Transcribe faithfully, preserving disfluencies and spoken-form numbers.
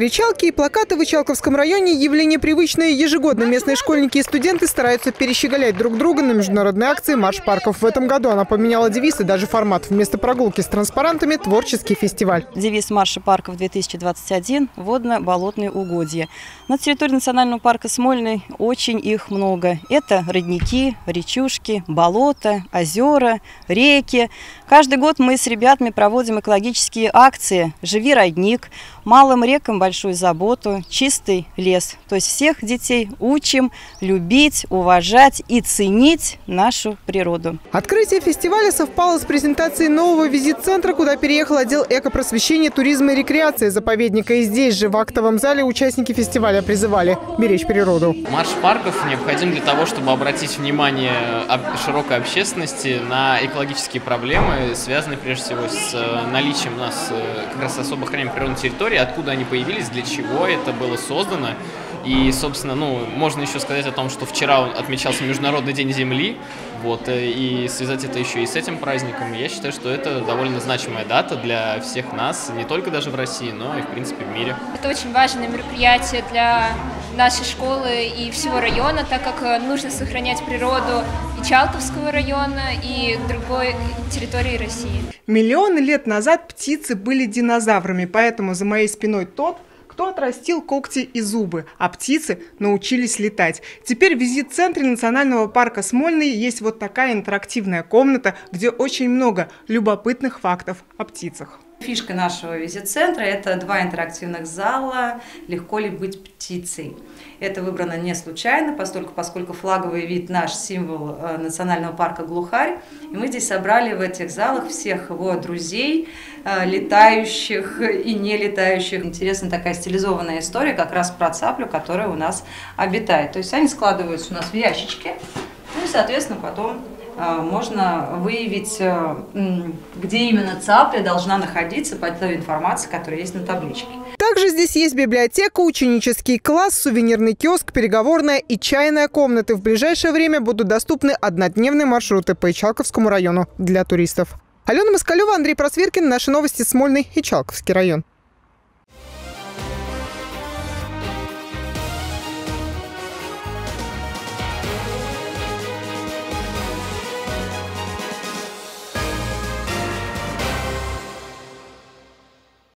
Кричалки и плакаты в Ичалковском районе – явление привычное. Ежегодно местные школьники и студенты стараются перещеголять друг друга на международной акции «Марш парков». В этом году она поменяла девиз и даже формат. Вместо прогулки с транспарантами – творческий фестиваль. Девиз марша парков две тысячи двадцать один – водно-болотные угодья. На территории национального парка Смольный очень их много. Это родники, речушки, болота, озера, реки. Каждый год мы с ребятами проводим экологические акции «Живи, родник», малым рекам большую заботу, чистый лес. То есть всех детей учим любить, уважать и ценить нашу природу. Открытие фестиваля совпало с презентацией нового визит-центра, куда переехал отдел экопросвещения, туризма и рекреации заповедника. И здесь же, в актовом зале, участники фестиваля призывали беречь природу. Марш парков необходим для того, чтобы обратить внимание широкой общественности на экологические проблемы, связанные прежде всего с наличием у нас как раз особо охраняемой природной территории, откуда они появились, для чего это было создано. И, собственно, ну, можно еще сказать о том, что вчера отмечался Международный день Земли, вот, и связать это еще и с этим праздником. Я считаю, что это довольно значимая дата для всех нас, не только даже в России, но и, в принципе, в мире. Это очень важное мероприятие для нашей школы и всего района, так как нужно сохранять природу Ичалковского района и другой территории России. Миллионы лет назад птицы были динозаврами, поэтому за моей спиной тот, кто отрастил когти и зубы, а птицы научились летать. Теперь в визит-центре национального парка Смольный есть вот такая интерактивная комната, где очень много любопытных фактов о птицах. Фишка нашего визит-центра – это два интерактивных зала «Легко ли быть птицей?». Это выбрано не случайно, поскольку, поскольку флаговый вид – наш символ национального парка Глухарь. И мы здесь собрали в этих залах всех его друзей, летающих и не летающих. Интересная такая стилизованная история как раз про цаплю, которая у нас обитает. То есть они складываются у нас в ящички, ну и, соответственно, потом можно выявить, где именно цапля должна находиться по той информации, которая есть на табличке. Также здесь есть библиотека, ученический класс, сувенирный киоск, переговорная и чайная комнаты. В ближайшее время будут доступны однодневные маршруты по Ичалковскому району для туристов. Алена Москалева, Андрей Просвиркин. Наши новости. Смольный, Ичалковский район.